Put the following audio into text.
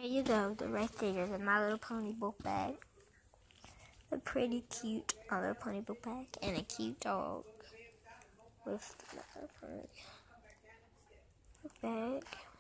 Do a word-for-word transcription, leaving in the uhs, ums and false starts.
There you go, the right there, the My Little Pony book bag. A pretty cute My Little Pony book bag and a cute dog with the My Little Pony book bag.